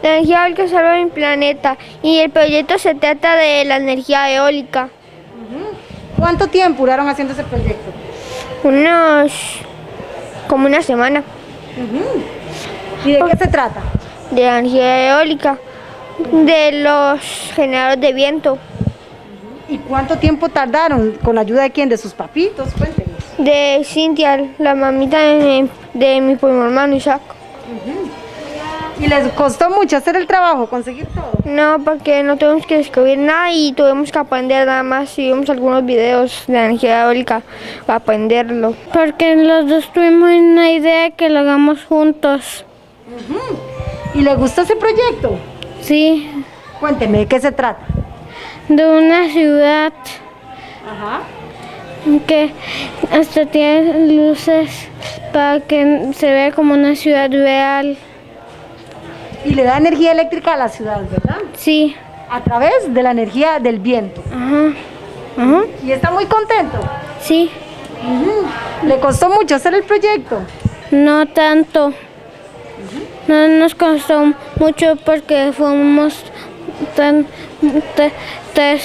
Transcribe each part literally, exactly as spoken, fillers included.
La energía eólica salva mi planeta y el proyecto se trata de la energía eólica. Uh-huh. ¿Cuánto tiempo duraron haciendo ese proyecto? Unos... como una semana. Uh-huh. ¿Y de qué se trata? De la energía eólica, de los generadores de viento. ¿Y cuánto tiempo tardaron? ¿Con la ayuda de quién? ¿De sus papitos? Cuéntenos. De Cintia, la mamita de, de mi primo hermano Isaac. Uh-huh. ¿Y les costó mucho hacer el trabajo, conseguir todo? No, porque no tuvimos que descubrir nada y tuvimos que aprender nada más. Y vimos algunos videos de energía eólica para aprenderlo. Porque los dos tuvimos una idea que lo hagamos juntos. Uh-huh. ¿Y le gustó ese proyecto? Sí. Cuénteme, ¿de qué se trata? De una ciudad. Ajá. Que hasta tiene luces para que se vea como una ciudad real. Y le da energía eléctrica a la ciudad, ¿verdad? Sí. A través de la energía del viento. Ajá. Ajá. ¿Y está muy contento? Sí. Uh-huh. ¿Le costó mucho hacer el proyecto? No tanto. Uh-huh. No nos costó mucho porque fuimos tan... tan, tan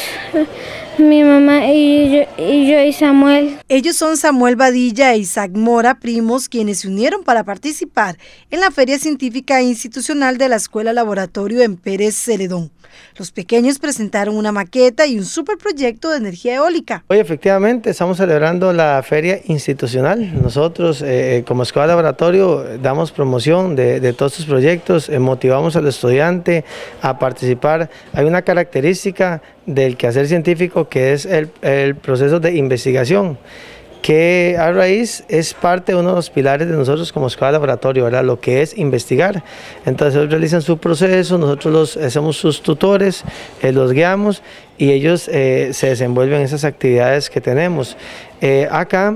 mi mamá y yo, y yo y Samuel. Ellos son Samuel Badilla e Isaac Mora, primos, quienes se unieron para participar en la Feria Científica Institucional de la Escuela Laboratorio en Pérez Celedón. Los pequeños presentaron una maqueta y un superproyecto de energía eólica. Hoy efectivamente estamos celebrando la Feria Institucional. Nosotros eh, como Escuela Laboratorio damos promoción de, de todos estos proyectos, eh, motivamos al estudiante a participar. Hay una característica del quehacer científico que es el, el proceso de investigación, que a raíz es parte de uno de los pilares de nosotros como Escuela Laboratorio, ¿verdad? Lo que es investigar. Entonces ellos realizan su proceso, nosotros los, eh, somos sus tutores, eh, los guiamos y ellos eh, se desenvuelven en esas actividades que tenemos. Eh, acá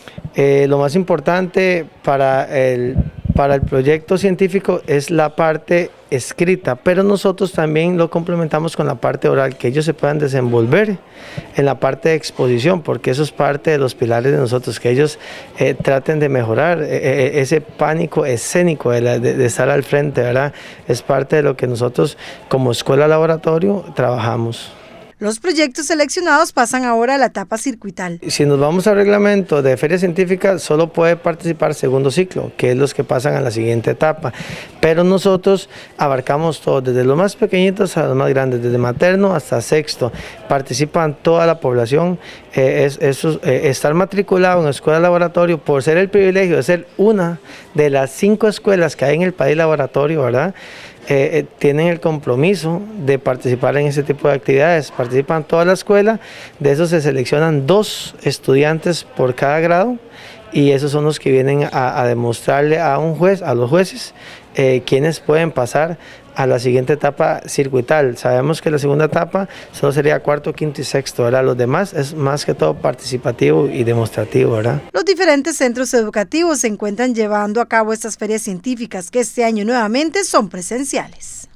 eh, lo más importante para el, para el proyecto científico es la parte escrita, pero nosotros también lo complementamos con la parte oral, que ellos se puedan desenvolver en la parte de exposición, porque eso es parte de los pilares de nosotros, que ellos eh, traten de mejorar eh, ese pánico escénico de, la, de, de estar al frente, ¿verdad? Es parte de lo que nosotros como Escuela Laboratorio trabajamos. Los proyectos seleccionados pasan ahora a la etapa circuital. Si nos vamos al reglamento de Feria Científica, solo puede participar segundo ciclo, que es los que pasan a la siguiente etapa. Pero nosotros abarcamos todo, desde los más pequeñitos a los más grandes, desde materno hasta sexto. Participan toda la población. Eh, es, es, eh, estar matriculado en Escuela Laboratorio, por ser el privilegio de ser una de las cinco escuelas que hay en el país laboratorio, ¿verdad? Eh, eh, tienen el compromiso de participar en ese tipo de actividades. Participan toda la escuela, de eso se seleccionan dos estudiantes por cada grado y esos son los que vienen a, a demostrarle a un juez, a los jueces, eh, quienes pueden pasar a la siguiente etapa circuital. Sabemos que la segunda etapa solo sería cuarto, quinto y sexto, ¿verdad? Los demás es más que todo participativo y demostrativo, ¿verdad? Los diferentes centros educativos se encuentran llevando a cabo estas ferias científicas que este año nuevamente son presenciales.